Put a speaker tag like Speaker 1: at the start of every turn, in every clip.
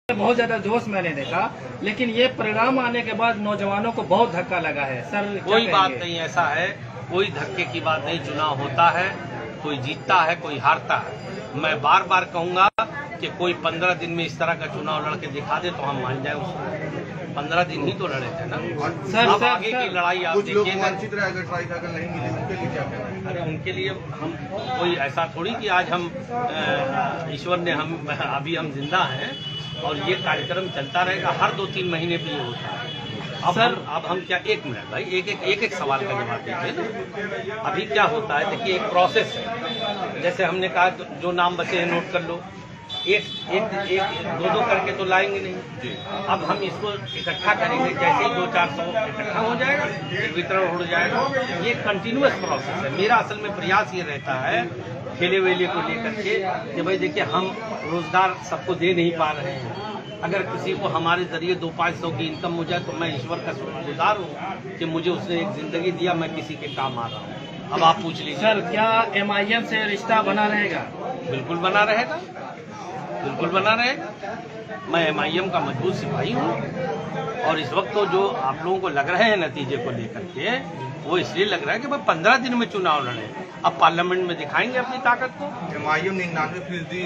Speaker 1: बहुत ज्यादा जोश मैंने देखा, लेकिन ये परिणाम आने के बाद नौजवानों को बहुत धक्का लगा है। सर
Speaker 2: कोई बात नहीं, ऐसा है, कोई धक्के की बात नहीं। चुनाव होता है, कोई जीतता है, कोई हारता है। मैं बार बार कहूंगा कि कोई 15 दिन में इस तरह का चुनाव लड़के दिखा दे तो हम मान जाए उसको। 15 दिन ही तो लड़े थे ना। अब आगे की लड़ाई आप देखिएगा।
Speaker 3: नहीं मिली उनके लिए क्या कहना है?
Speaker 2: अरे उनके लिए हम कोई ऐसा थोड़ी कि आज हम ईश्वर ने अभी हम जिंदा हैं और ये कार्यक्रम चलता रहेगा। हर 2-3 महीने पे ये होता है। अब हम क्या, एक मिनट भाई, एक सवाल का जवाब दीजिए ना। अभी क्या होता है, देखिए एक प्रोसेस है। जैसे हमने कहा जो नाम बचे हैं नोट कर लो, एक दो करके तो लाएंगे नहीं। अब हम इसको इकट्ठा करेंगे, जैसे ही 200-400 इकट्ठा हो जाएगा, वितरण हो जाएगा। ये कंटिन्यूअस प्रोसेस है। मेरा असल में प्रयास ये रहता है ठेले वेले को लेकर के कि भाई देखिए, हम रोजगार सबको दे नहीं पा रहे हैं। अगर किसी को हमारे जरिए 200-500 की इनकम हो जाए तो मैं ईश्वर का शुक्रगुजार हूँ कि मुझे उसने एक जिंदगी दिया, मैं किसी के काम आ रहा हूँ। अब आप पूछ लीजिए।
Speaker 1: सर, क्या MIM से रिश्ता बना रहेगा?
Speaker 2: बिल्कुल बना रहेगा, बिल्कुल बना रहेगा। मैं MIM का मजबूत सिपाही हूँ और इस वक्त तो जो आप लोगों को लग रहे हैं नतीजे को लेकर के, वो इसलिए लग रहा है कि भाई 15 दिन में चुनाव लड़े। अब पार्लियामेंट में दिखाएंगे अपनी ताकत को।
Speaker 3: MIM 99%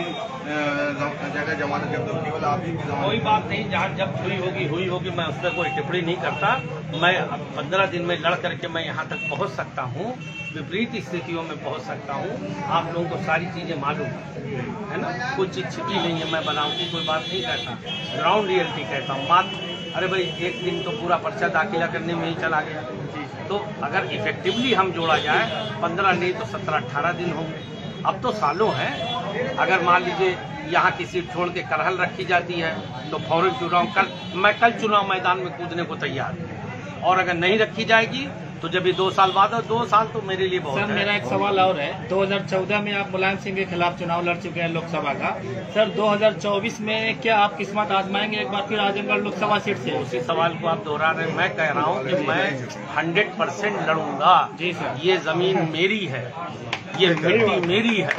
Speaker 3: जगह जमानत जब्त होगी, केवल आप ही की जमानत।
Speaker 2: कोई बात नहीं, जहाँ जब्त हुई होगी, मैं उस पर कोई टिप्पणी नहीं करता। मैं 15 दिन में लड़ करके मैं यहाँ तक पहुँच सकता हूँ, विपरीत स्थितियों में पहुँच सकता हूँ। आप लोगों को सारी चीजें मालूम है ना, कोई चीज छिपी नहीं है। मैं बनावटी कोई बात नहीं कहता, ग्राउंड रियलिटी कहता हूँ। मात्र अरे भाई, एक दिन तो पूरा पर्चा दाखिला करने में ही चला गया। तो अगर इफेक्टिवली हम जोड़ा जाए 15 नहीं तो 17-18 दिन होंगे। अब तो सालों हैं। अगर मान लीजिए यहाँ की सीट छोड़ के करहल रखी जाती है तो फौरन चुनाव मैं कल चुनाव मैदान में कूदने को तैयार हूँ। और अगर नहीं रखी जाएगी तो जब ये 2 साल बाद, 2 साल तो मेरे लिए बहुत है।
Speaker 1: सर, मेरा एक सवाल और है। 2014 में आप मुलायम सिंह के खिलाफ चुनाव लड़ चुके हैं लोकसभा का। सर, 2024 में क्या आप किस्मत आजमाएंगे एक बार फिर आजमगढ़ लोकसभा सीट से?
Speaker 2: उसी सवाल को आप दोहरा रहे हैं। मैं कह रहा हूँ कि मैं 100% लड़ूंगा।
Speaker 1: जी सर।
Speaker 2: ये जमीन मेरी है, ये मिट्टी मेरी है।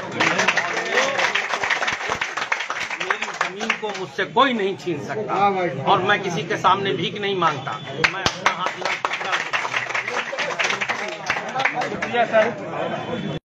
Speaker 2: मेरी जमीन को मुझसे कोई नहीं छीन सकता और मैं किसी के सामने भीख नहीं मांगता। मैं अपना हाथ
Speaker 1: शुक्रिया सर।